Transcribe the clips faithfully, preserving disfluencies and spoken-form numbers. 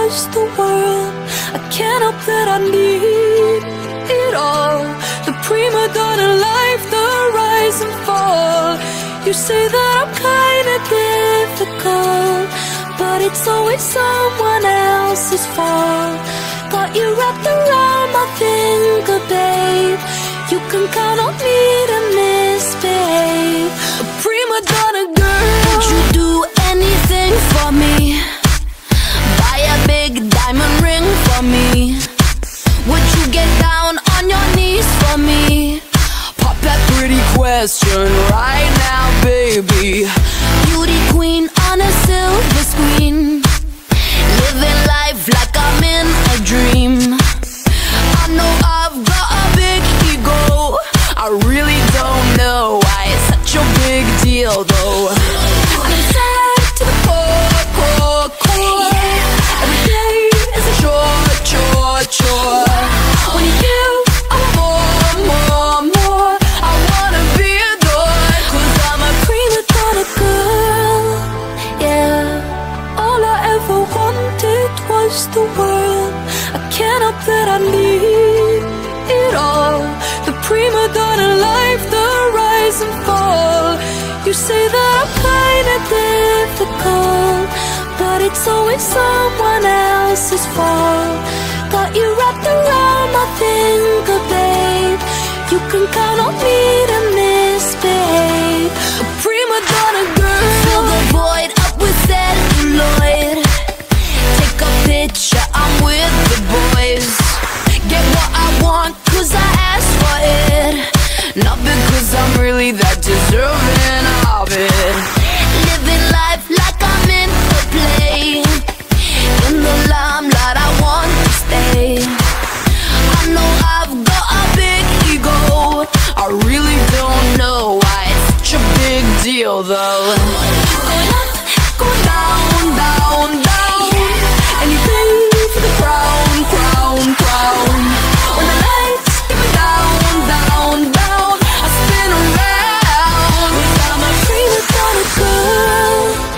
was the world. I can't help that I need it all. The prima donna life, the rise and fall. You say that I'm kinda difficult, but it's always someone else's fault. Got you wrapped around my finger, babe. You can count on me to misbehave. A prima donna girl. Would you do anything for me? Buy a big diamond ring for me? Would you get down on your knees for me? Pop that pretty question right now, baby. Beauty queen on a silver screen, living life like I'm in a dream. I know I've got a big ego, I really don't know why it's such a big deal though. I'm sad to the core, core, core. Every day is a chore, chore, chore. When you give, I want more, more, more. I wanna be adored, cause I'm a prima donna girl. Yeah, all I ever wanted was the world. I can't help that I need it all. The prima donna life, the rise and fall. You say that I'm kinda difficult, but it's always someone else's fault. Got you wrapped around my finger, babe. You can count on me to misbehave. A prima donna girl. Fill the void up with celluloid. Take a picture, I'm with the boys. Get what I want, cause I asked for it, not because I'm really that deserving of it. Living life like I'm in a play, in the limelight I want to stay. I know I've got a big ego, I really don't know why it's such a big deal though. Going up, going down, down, down. Anything for the crown, crown, crown. When the lights get me down, down, down, I spin around. Cause I'm a prima donna girl.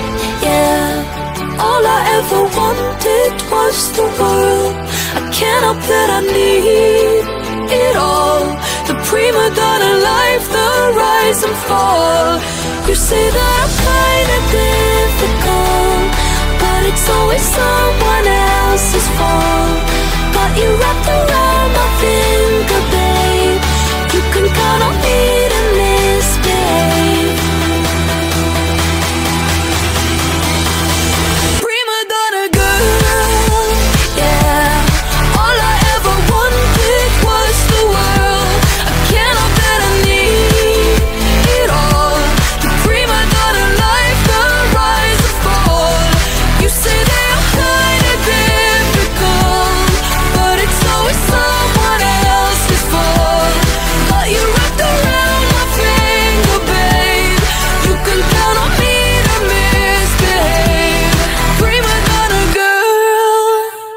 Yeah, all I ever wanted was the world. I can't help that I need it all. The prima donna life, the rise and fall. You say that I'm kinda difficult, but it's always someone else's fault. Got you wrapped around my finger, babe. You can count on me to misbehave. Prima donna girl. Yeah, all I ever wanted was the world. I can't help that I need it all. The prima donna life, the rise and fall. You say that I'm kinda difficult, but it's always someone else's fault. Got you wrapped around my finger, babe. You can count on me to misbehave. Prima donna girl.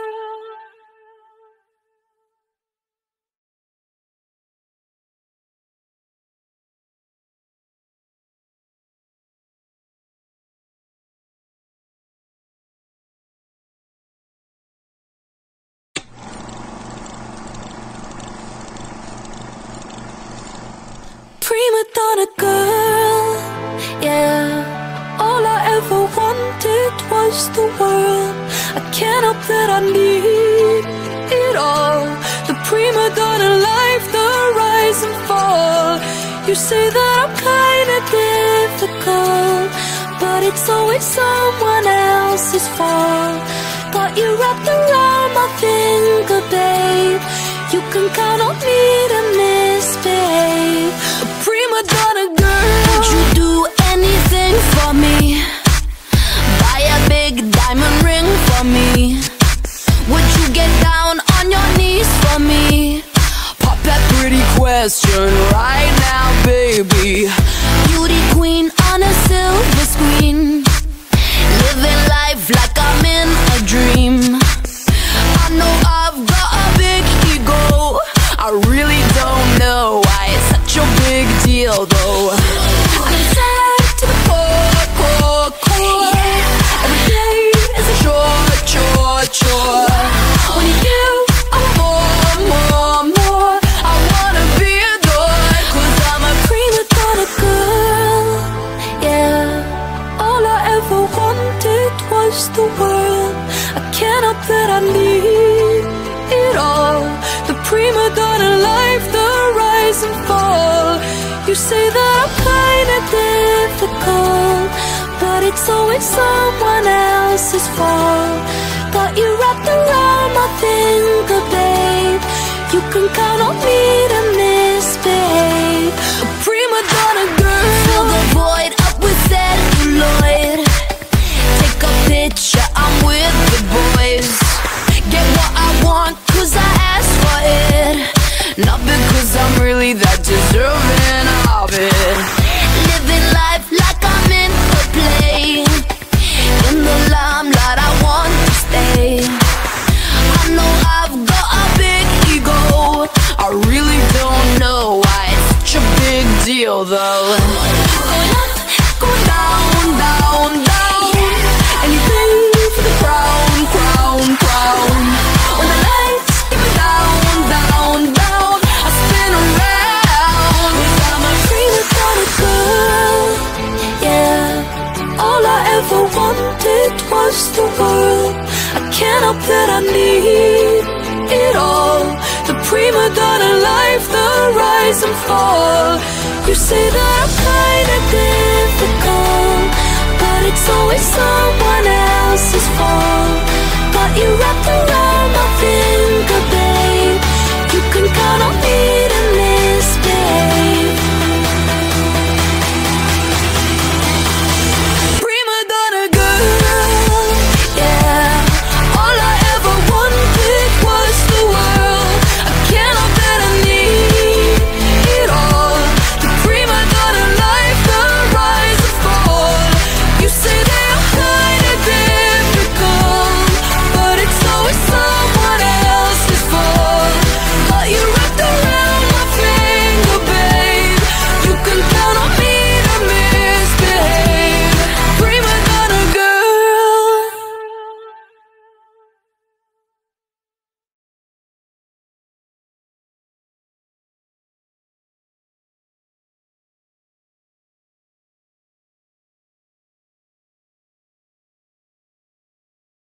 Prima donna girl. Yeah, all I ever wanted was the world. I can't help that I need it all. The prima donna life, the rise and fall. You say that I'm kinda difficult, but it's always someone else's fault. Got you wrapped around my finger, babe. You can count on me to misbehave. A prima donna girl. Would you do anything for me? Buy a big diamond ring for me? Would you get down on your knees for me? Pop that pretty question right now, baby. Beauty queen on a silver screen, living life like I'm in a dream. I know I've got a big ego, I really don't know why it's such a big deal though. I'm sad to the core, core, core. Every day is a chore, chore, chore. prima donna life, the rise and fall. You say that I'm kinda difficult, but it's always someone else's fault. Got you wrapped around my finger, babe. You can count on me to misbehave. A prima donna girl. Fill the void up with celluloid. Take a picture, I'm with the boys. Get what I want, cause I asked for it. Not because I'm really that deserving of it. Living life like I'm in a play. In the limelight, I want to stay. I know I've got a big ego. I really don't know why it's such a big deal though. Going up, going down, down, down. Anything for the crown, crown, crown. When the lights get me down, down, down, I spin around. Cause I'm a prima donna girl, yeah. All I ever wanted was the world. I can't help that I need it all. The prima donna life, the rise and fall. You say that I'm kinda difficult, but it's always someone else's fault. Got you wrapped around my finger,